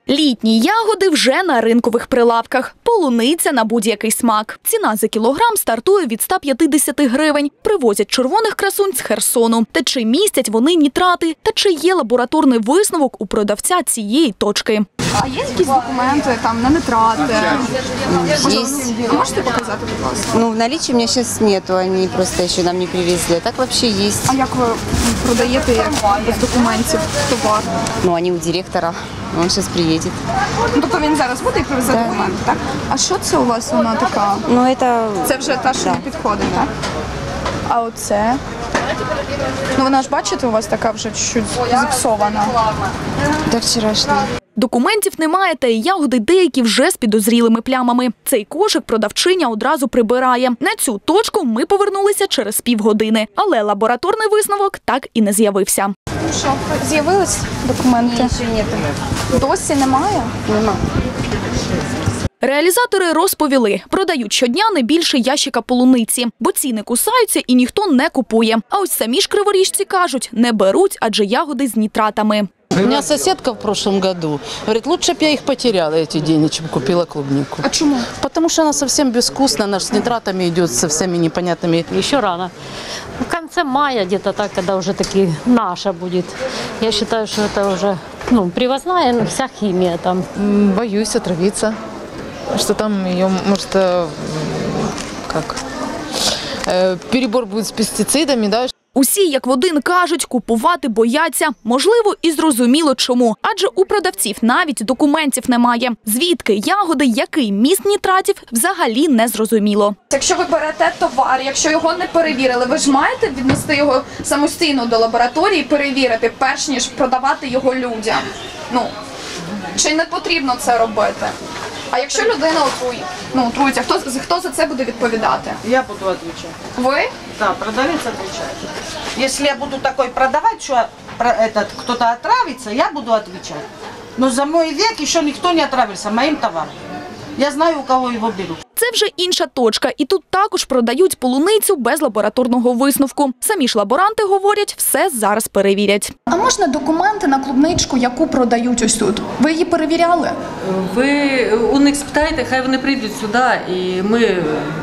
Літні ягоди вже на ринкових прилавках. Полуниця на будь-який смак. Ціна за кілограм стартує від 150 гривень. Привозять червоних красунь з Херсону. Та чи містять вони нітрати? Та чи є лабораторний висновок у продавця цієї точки? А є якісь документи там на нитрати? Можете показати, будь ласка? Ну, в наличии у меня сейчас нету, они просто еще нам не привезли. Так вообще есть. А як ви продаєте без документів товар? Ну, они у директора. Он сейчас приедет. Ну, тобто він зараз буде і привезе документи, так? А що це у вас вона така? Ну, это... Це вже та, що не підходить, так? А оце? Ну, вона ж, бачите, у вас така вже чуть зіпсована. Это вчерашний. Документів немає, та й ягоди деякі вже з підозрілими плямами. Цей кошик продавчиня одразу прибирає. На цю точку ми повернулися через півгодини. Але лабораторний висновок так і не з'явився. Що, з'явились документи? Еще нету. Досі немає? Нема. Реалізатори розповіли, продають щодня не більше ящика полуниці, бо ціни кусаються і ніхто не купує. А ось самі ж криворіжці кажуть, не беруть, адже ягоди з нітратами. У меня соседка в прошлом году говорит, лучше бы я их потеряла, эти деньги, чем купила клубнику. А чому? Потому что она совсем безвкусная, она с нитратами идет, со всеми непонятными. Еще рано. В конце мая где-то так, когда уже таки наша будет. Я считаю, что это уже привозная вся химия там. Боюсь отравиться, что там ее может перебор будет с пестицидами, да. Усі, як в один, кажуть, купувати бояться. Можливо, і зрозуміло чому. Адже у продавців навіть документів немає. Звідки ягоди, який міст нітратів, взагалі не зрозуміло. Якщо ви берете товар, якщо його не перевірили, ви ж маєте віднести його самостійно до лабораторії, перевірити, перш ніж продавати його людям. Чи не потрібно це робити? А якщо людина отрується, хто за це буде відповідати? Я буду отвечать. Ви? Да, продавец отвечает. Если я буду такой продавать, что кто-то отравится, я буду отвечать. Но за мой век еще никто не отравился моим товаром. Я знаю, у кого его берут. Це вже інша точка, і тут також продають полуницю без лабораторного висновку. Самі ж лаборанти говорять, все зараз перевірять. А можна документи на клубничку, яку продають ось тут? Ви її перевіряли? Ви у них спитайте, хай вони прийдуть сюди, і ми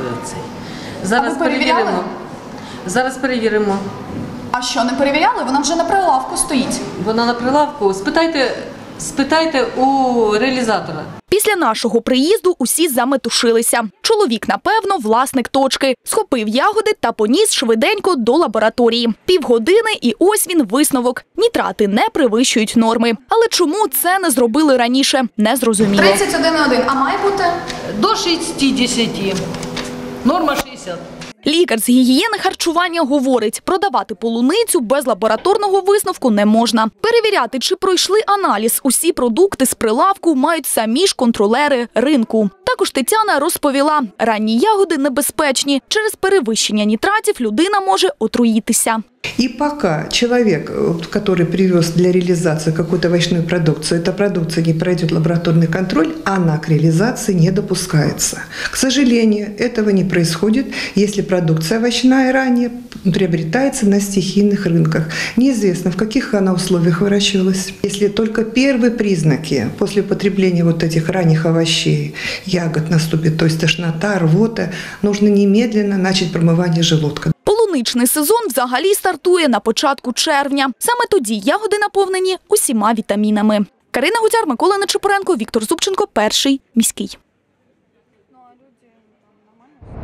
зараз перевіримо. Зараз перевіримо. А що, не перевіряли? Вона вже на прилавку стоїть. Вона на прилавку. Спитайте у реалізатора. Після нашого приїзду усі заметушилися. Чоловік, напевно, власник точки. Схопив ягоди та поніс швиденько до лабораторії. Півгодини і ось він висновок. Нітрати не перевищують норми. Але чому це не зробили раніше, не зрозуміло. 31,1. А має бути? До 60. Норма 60. Лікар з гігієни харчування говорить, продавати полуницю без лабораторного висновку не можна. Перевіряти, чи пройшли аналіз усі продукти з прилавку, мають самі ж контролери ринку. Також Тетяна розповіла, ранні ягоди небезпечні. Через перевищення нітратів людина може отруїтися. И пока человек, который привез для реализации какую-то овощную продукцию, эта продукция не пройдет лабораторный контроль, она к реализации не допускается. К сожалению, этого не происходит, если продукция овощная ранее приобретается на стихийных рынках. Неизвестно, в каких она условиях выращивалась. Если только первые признаки после употребления вот этих ранних овощей, ягод наступит, то есть тошнота, рвота, нужно немедленно начать промывание желудка. Полуничний сезон взагалі стартує на початку червня. Саме тоді ягоди наповнені усіма вітамінами. Карина Гутяр, Микола Нечипоренко, Віктор Зубченко, Перший міський.